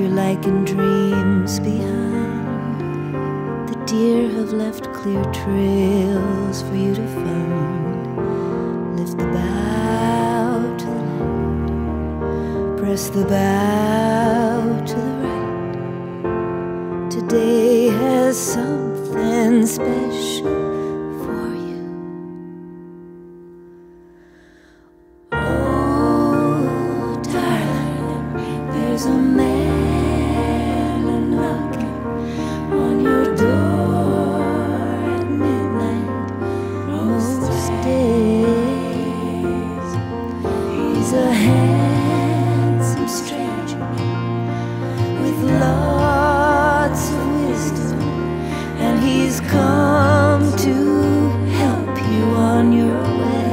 You're like in dreams behind. The deer have left clear trails for you to find. Lift the bow to the left, press the bow to the right. Today has something special for you. Oh, darling, there's a man knocking on your door at midnight most days. He's a handsome stranger with lots of wisdom, and he's come to help you on your way.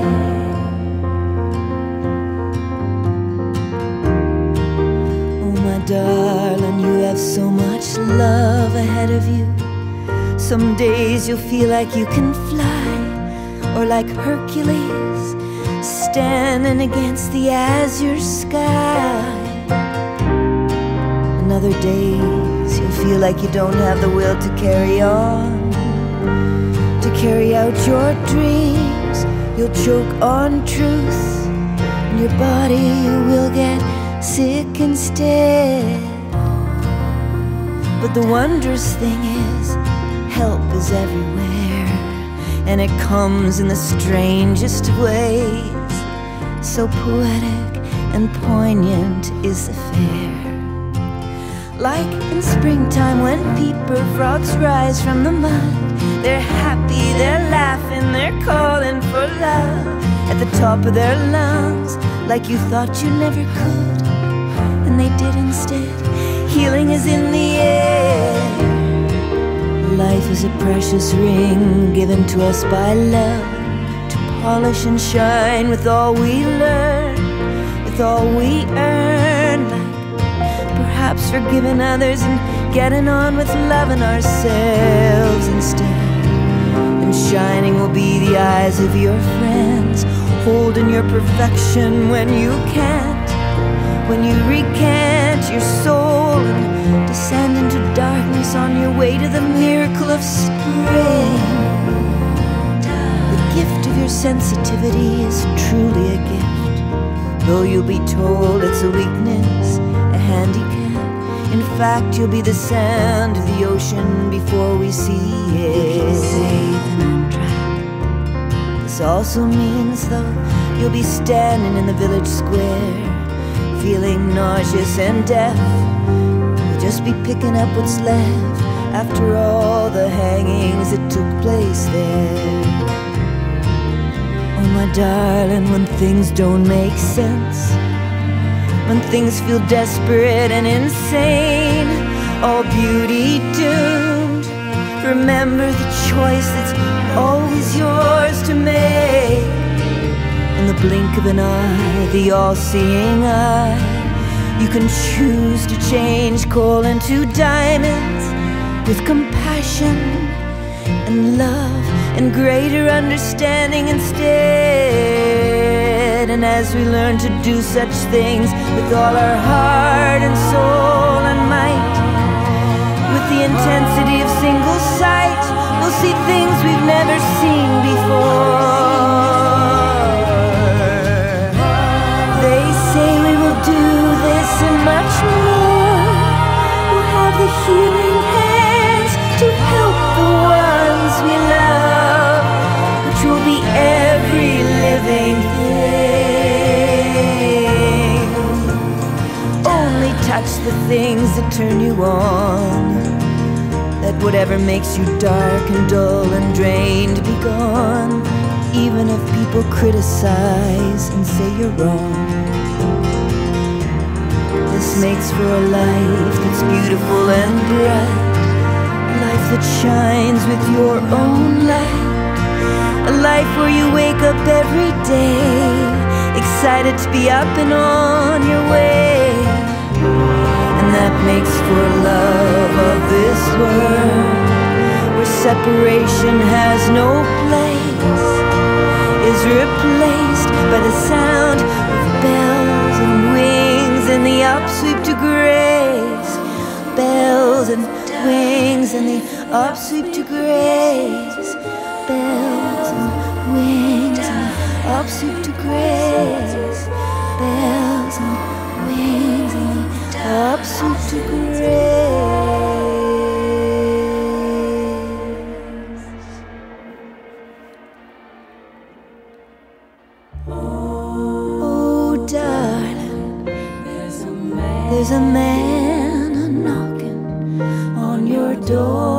Oh, my darling, you have so much love ahead of you. Some days you'll feel like you can fly, or like Hercules standing against the azure sky. And other days you'll feel like you don't have the will to carry on, to carry out your dreams. You'll choke on truth, and your body will get sick instead. But the wondrous thing is, help is everywhere, and it comes in the strangest of ways. So poetic and poignant is the fair. Like in springtime when peeper frogs rise from the mud. They're happy, they're laughing, they're calling for love at the top of their lungs, like you thought you never could, and they did instead. Healing is in the air. Life is a precious ring given to us by love, to polish and shine with all we learn, with all we earn. Like perhaps forgiving others and getting on with loving ourselves instead. And shining will be the eyes of your friends, holding your perfection when you can't, when you recant your soul and descend into darkness on your way to the miracle of spring. The gift of your sensitivity is truly a gift, though you'll be told it's a weakness, a handicap. In fact, you'll be the sand of the ocean before we see it. Safe and on track. This also means, though, you'll be standing in the village square, feeling nauseous and deaf. You'll just be picking up what's left after all the hangings that took place there. Oh, my darling, when things don't make sense, when things feel desperate and insane, all beauty doomed, remember the choice that's always yours to make. In the blink of an eye, the all-seeing eye, you can choose to change coal into diamonds with compassion and love and greater understanding instead. And as we learn to do such things with all our heart and soul and might, with the intensity of single sight, we'll see things we've never seen before. They say we will do this and much more. We'll have the healing hands to help the ones we love, which will be every living thing. Only touch the things that turn you on. Let whatever makes you dark and dull and drained be gone, even if people criticize and say you're wrong. This makes for a life that's beautiful and bright, a life that shines with your own light, a life where you wake up every day excited to be up and on your way. And that makes for love of this world, where separation has no place, is replaced by the sound of bells and wings and the upsweep to grace. wings and the upsweep to grace. Bells and wings and the upsweep to grace. Bells and wings and the upsweep to grace. Oh, darling, there's a man a knocking on your door.